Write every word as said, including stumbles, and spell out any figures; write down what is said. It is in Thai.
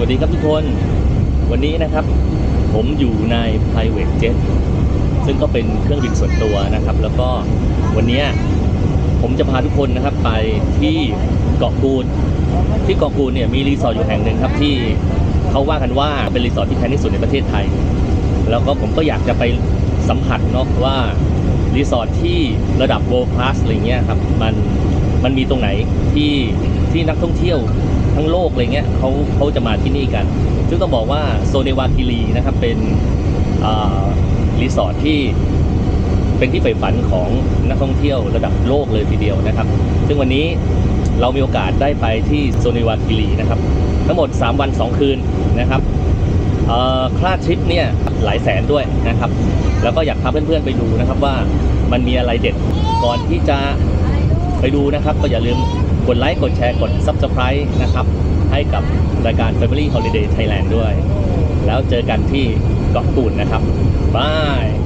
สดีครับทุกคนวันนี้นะครับผมอยู่ใน private jet ซึ่งก็เป็นเครื่องบินส่วนตัวนะครับแล้วก็วันนี้ผมจะพาทุกคนนะครับไปที่เกาะกูดที่เกาะกูดเนี่ยมีรีสอร์ทอยู่แห่งหนึ่งครับที่เขาว่ากันว่าเป็นรีสอร์ทที่แพงที่สุดในประเทศไทยแล้วก็ผมก็อยากจะไปสัมผัสเนาะว่ารีสอร์ทที่ระดับ world class อะไรเงี้ยครับมันมันมีตรงไหนที่ที่นักท่องเที่ยวทั้งโลกอะไรเงี้ยเขาเขาจะมาที่นี่กันซึ่งต้องบอกว่าโซเนวาคิรีนะครับเป็นรีสอร์ทที่เป็นที่ใฝ่ฝันของนักท่องเที่ยวระดับโลกเลยทีเดียวนะครับซึ่งวันนี้เรามีโอกาสได้ไปที่โซเนวาคิรีนะครับทั้งหมดสามวันสองคืนนะครับคลาดทริปเนี่ยหลายแสนด้วยนะครับแล้วก็อยากพาเพื่อนๆไปดูนะครับว่ามันมีอะไรเด็ดก่อนที่จะไปดูนะครับก็อย่าลืมกดไลค์กดแชร์กด ซับสไครบ์ นะครับให้กับรายการ Family Holiday Thailand ด้วยแล้วเจอกันที่เกาะกูดนะครับบาย